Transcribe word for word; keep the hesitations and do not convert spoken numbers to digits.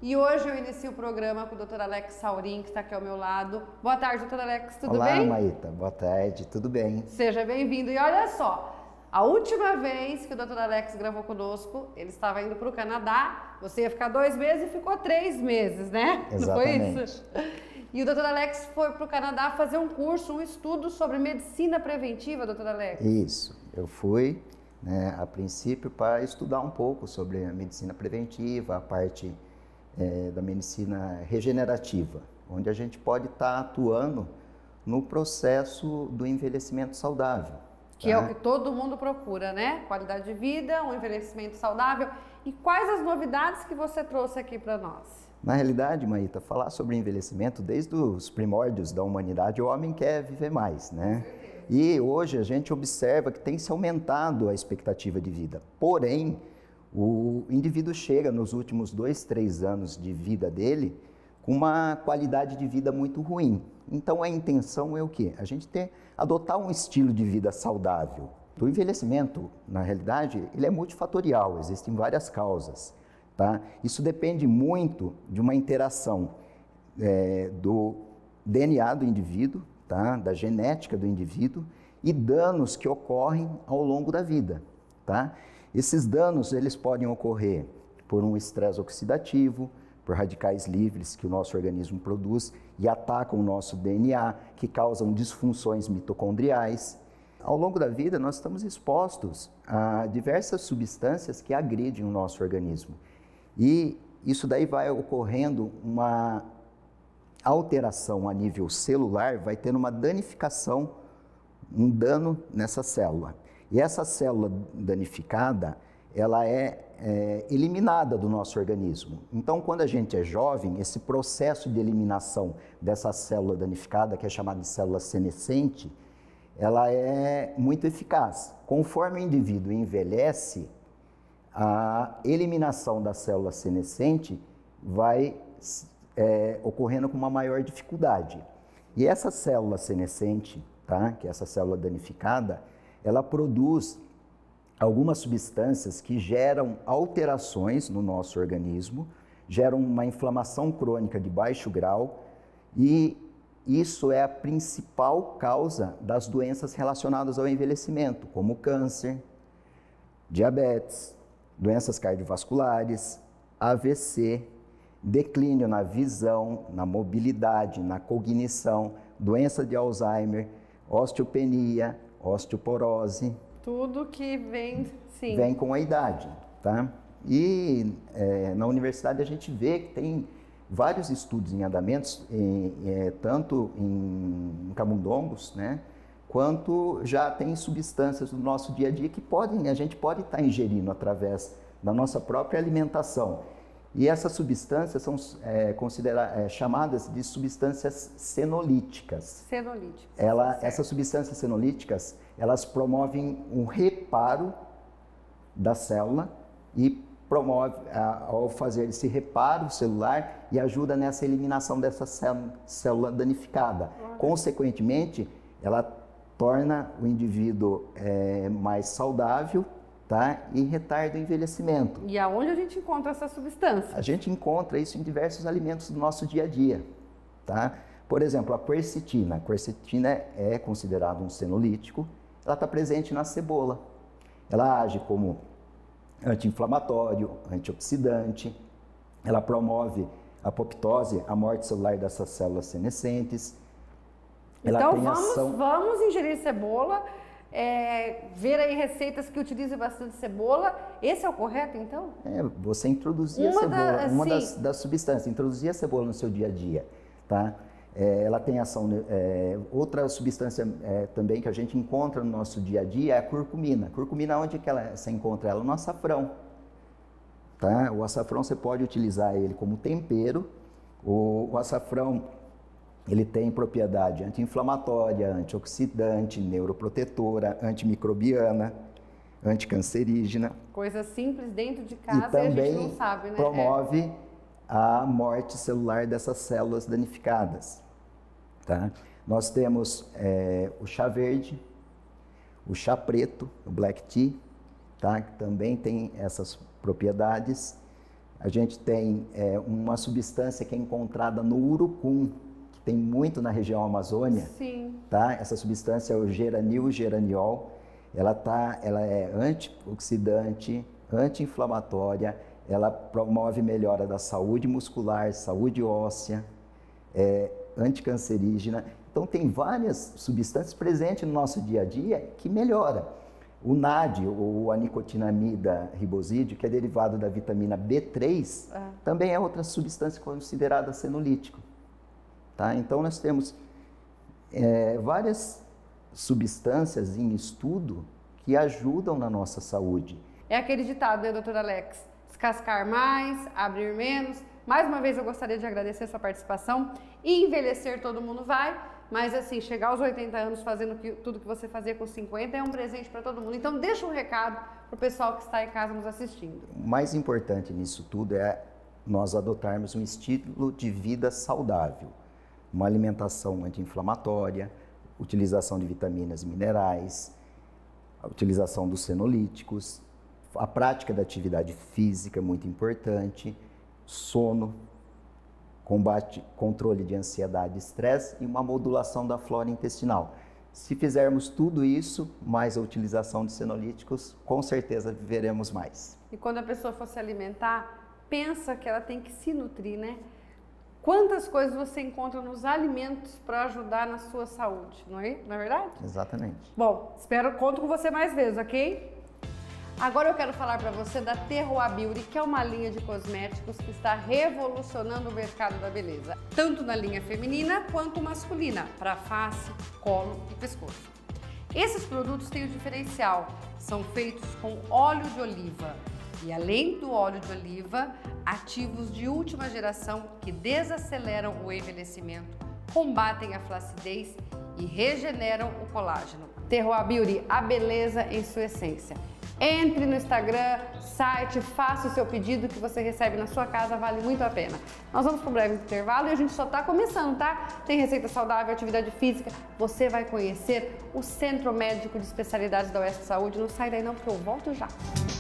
E hoje eu inicio o programa com o doutor Alex Saurin, que está aqui ao meu lado. Boa tarde, doutor Alex, tudo Olá, bem? Olá, Maíta. Boa tarde, tudo bem? Seja bem-vindo. E olha só, a última vez que o doutor Alex gravou conosco, ele estava indo para o Canadá. Você ia ficar dois meses e ficou três meses, né? Exatamente. Não foi isso? E o doutor Alex foi para o Canadá fazer um curso, um estudo sobre medicina preventiva, doutor Alex. Isso, eu fui, né, a princípio, para estudar um pouco sobre a medicina preventiva, a parte é, da medicina regenerativa, onde a gente pode estar atuando no processo do envelhecimento saudável. Que tá? É o que todo mundo procura, né? Qualidade de vida, um envelhecimento saudável. E quais as novidades que você trouxe aqui para nós? Na realidade, Maíta, falar sobre envelhecimento, desde os primórdios da humanidade, o homem quer viver mais, né? E hoje a gente observa que tem se aumentado a expectativa de vida. Porém, o indivíduo chega nos últimos dois, três anos de vida dele com uma qualidade de vida muito ruim. Então a intenção é o quê? A gente ter, adotar um estilo de vida saudável. O envelhecimento, na realidade, ele é multifatorial, existem várias causas. Tá? Isso depende muito de uma interação é, do D N A do indivíduo, tá? Da genética do indivíduo e danos que ocorrem ao longo da vida. Tá? Esses danos eles podem ocorrer por um estresse oxidativo, por radicais livres que o nosso organismo produz e atacam o nosso D N A, que causam disfunções mitocondriais. Ao longo da vida, nós estamos expostos a diversas substâncias que agridem o nosso organismo. E isso daí vai ocorrendo uma alteração a nível celular, vai tendo uma danificação, um dano nessa célula. E essa célula danificada, ela é, é eliminada do nosso organismo. Então, quando a gente é jovem, esse processo de eliminação dessa célula danificada, que é chamada de célula senescente, ela é muito eficaz. Conforme o indivíduo envelhece, a eliminação da célula senescente vai é, ocorrendo com uma maior dificuldade. E essa célula senescente, tá, que é essa célula danificada, ela produz algumas substâncias que geram alterações no nosso organismo, geram uma inflamação crônica de baixo grau e isso é a principal causa das doenças relacionadas ao envelhecimento, como câncer, diabetes, doenças cardiovasculares, A V C, declínio na visão, na mobilidade, na cognição, doença de Alzheimer, osteopenia, osteoporose. Tudo que vem, sim. Vem com a idade, tá? E é, na universidade a gente vê que tem vários estudos em andamentos, em, é, tanto em camundongos, né? Quanto já tem substâncias do nosso dia a dia que podem, a gente pode estar ingerindo através da nossa própria alimentação. E essas substâncias são é, considera, é, chamadas de substâncias senolíticas. Senolíticas. Ela, essas substâncias senolíticas, elas promovem um reparo da célula e promove, ao fazer esse reparo celular, e ajuda nessa eliminação dessa célula danificada. Uhum. Consequentemente, ela torna o indivíduo é, mais saudável, tá? E retarda o envelhecimento. E aonde a gente encontra essa substância? A gente encontra isso em diversos alimentos do nosso dia a dia, tá? Por exemplo, a quercetina. A quercetina é considerada um senolítico, ela está presente na cebola. Ela age como anti-inflamatório, antioxidante, ela promove a apoptose, a morte celular dessas células senescentes. Ela então tem vamos, ação... vamos ingerir cebola, é, ver aí receitas que utilizem bastante cebola. Esse é o correto, então? É, você introduzir uma a cebola, da, uma assim... das, das substâncias, introduzir a cebola no seu dia a dia, tá? É, ela tem ação, é, outra substância é, também que a gente encontra no nosso dia a dia é a curcumina. Curcumina, onde que ela, você encontra ela? No açafrão, tá? O açafrão você pode utilizar ele como tempero. O, o açafrão, ele tem propriedade anti-inflamatória, antioxidante, neuroprotetora, antimicrobiana, anticancerígena. Coisa simples dentro de casa e, também e a gente não sabe, né? promove é. a morte celular dessas células danificadas. Tá? Nós temos é, o chá verde, o chá preto, o black tea, tá? Que também tem essas propriedades. A gente tem é, uma substância que é encontrada no urucum, que tem muito na região Amazônia. Sim. Tá? Essa substância é o geranil geraniol. Ela, tá, ela é antioxidante, anti-inflamatória, ela promove melhora da saúde muscular, saúde óssea, é, anticancerígena. Então tem várias substâncias presentes no nosso dia a dia que melhora. O N A D, ou a nicotinamida ribosídeo, que é derivado da vitamina B três, ah. também é outra substância considerada senolítico. Tá? Então nós temos é, várias substâncias em estudo que ajudam na nossa saúde. É aquele ditado, né, doutor Alex? Descascar mais, abrir menos. Mais uma vez eu gostaria de agradecer a sua participação. E envelhecer todo mundo vai, mas assim, chegar aos oitenta anos fazendo que, tudo que você fazia com cinquenta é um presente para todo mundo. Então deixa um recado para o pessoal que está em casa nos assistindo. O mais importante nisso tudo é nós adotarmos um estilo de vida saudável. Uma alimentação anti-inflamatória, utilização de vitaminas e minerais, a utilização dos senolíticos, a prática da atividade física é muito importante, sono, combate, controle de ansiedade e estresse e uma modulação da flora intestinal. Se fizermos tudo isso, mais a utilização de senolíticos, com certeza viveremos mais. E quando a pessoa for se alimentar, pensa que ela tem que se nutrir, né? Quantas coisas você encontra nos alimentos para ajudar na sua saúde, não é? Não é verdade? Exatamente. Bom, espero, conto com você mais vezes, ok? Agora eu quero falar para você da Terroir Beauty, que é uma linha de cosméticos que está revolucionando o mercado da beleza, tanto na linha feminina quanto masculina, para face, colo e pescoço. Esses produtos têm o diferencial, são feitos com óleo de oliva e, além do óleo de oliva, ativos de última geração que desaceleram o envelhecimento, combatem a flacidez e regeneram o colágeno. Terroir Beauty, a beleza em sua essência. Entre no Instagram, site, faça o seu pedido que você recebe na sua casa, vale muito a pena. Nós vamos para um breve intervalo e a gente só está começando, tá? Tem receita saudável, atividade física, você vai conhecer o Centro Médico de Especialidades da Oeste Saúde. Não sai daí não, porque eu volto já.